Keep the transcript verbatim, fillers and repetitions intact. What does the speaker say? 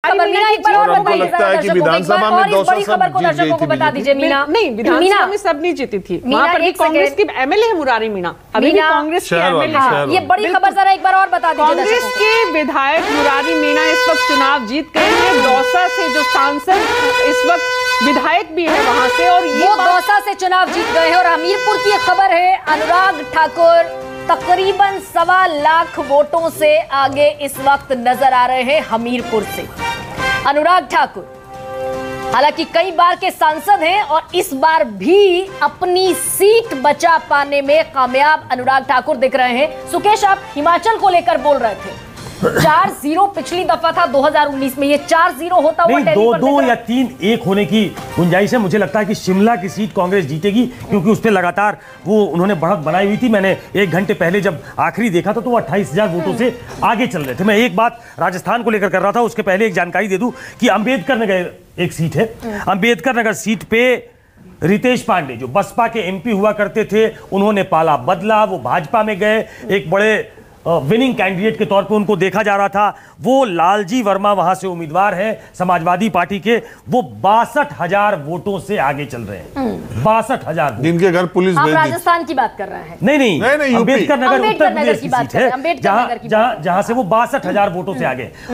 खबर मीना एक बार और बताइए जरा दर्शकों को, एक बार और इस बड़ी खबर को दर्शकों को बता दीजिए मीना। नहीं, विधानसभा में सब नहीं जीती थी, वहां पर भी कांग्रेस की एमएलए है मुरारी मीणा, अभी भी कांग्रेस की एमएलए है। ये बड़ी खबर जरा एक बार और बता दीजिए। कांग्रेस के विधायक मुरारी मीणा इस वक्त चुनाव जीत गए हैं। दौसा से जो सांसद इस वक्त विधायक भी है वहां से, और वो दौसा से चुनाव जीत गए हैं। और हमीरपुर की एक खबर है, अनुराग ठाकुर तकरीबन सवा लाख वोटों से आगे इस वक्त नजर आ रहे हैं हमीरपुर से। अनुराग ठाकुर हालांकि कई बार के सांसद हैं और इस बार भी अपनी सीट बचा पाने में कामयाब अनुराग ठाकुर दिख रहे हैं। सुकेश, आप हिमाचल को लेकर बोल रहे थे, चार जीरो पिछली दफा था दो हज़ार उन्नीस में, ये चार जीरो होता हुआ नहीं, दो दो या तीन एक होने की गुंजाइश है। मुझे लगता है कि शिमला की सीट कांग्रेस जीतेगी, क्योंकि उस पर लगातार वो उन्होंने बढ़त बनाई हुई थी। मैंने एक घंटे पहले जब आखिरी देखा था तो वो अट्ठाईस हजार वोटों से आगे चल रहे थे। मैं एक बात राजस्थान को लेकर कर रहा था, उसके पहले एक जानकारी दे दूं कि अंबेडकर नगर एक सीट है, अंबेडकर नगर सीट पे रितेश पांडे जो बसपा के एमपी हुआ करते थे, उन्होंने पाला बदला, वो भाजपा में गए, एक बड़े विनिंग कैंडिडेट के तौर पे उनको देखा जा रहा था। वो लालजी वर्मा वहां से उम्मीदवार है समाजवादी पार्टी के, वो बासठ हजार वोटों से आगे चल रहे हैं। बासठ हजार जिनके घर पुलिस आप राजस्थान की बात कर रहे हैं? नहीं नहीं, नहीं, नहीं अंबेडकर नगर उत्तर प्रदेश की बात सीट है, जहां जहां जहां से वो बासठ हजार वोटों से आगे।